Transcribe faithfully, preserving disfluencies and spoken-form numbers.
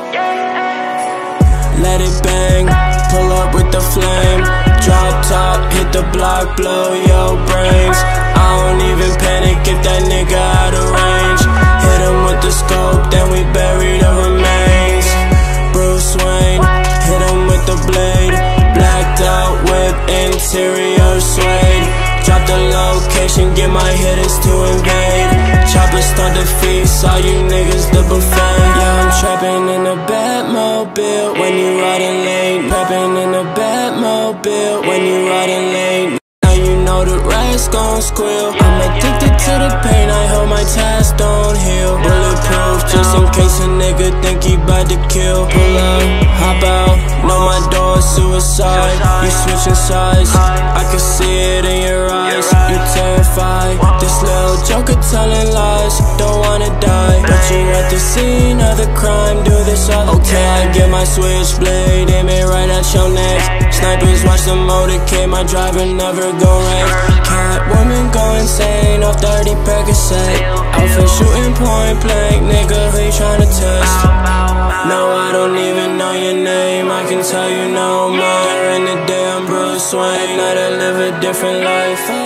Let it bang, pull up with the flame. Drop top, hit the block, blow your brains. I don't even panic if that nigga out of range. Hit him with the scope, then we bury the remains. Bruce Wayne, hit him with the blade. Blacked out whip, interior suede. Drop the location, get my hitters to invade. Chopper start the feast, all you niggas the buffet. Yeah, I'm trapping in a Batmobile when you riding late. Prepping in a Batmobile when you riding late. Now you know the rest gon' squeal. I'm addicted to the pain, I hope my tats don't heal. Bulletproof, just in case a nigga think he bout to kill. Pull up, hop out, know my door suicide. You switching sides, I can see it in your eyes. You terrified, this little joker telling lies. Don't wanna die, but you at the scene of the crime. Do this all the time. Okay, I get my switchblade, aim it right at your neck. Snipers watch the motorcade, my driver never gon' wreck. Catwoman go insane off thirty Percocet. Outfit shooting point blank, nigga, who you tryna test? No, I don't even know your name, I can tell you no more. In the day I'm Bruce Wayne, I live a different life.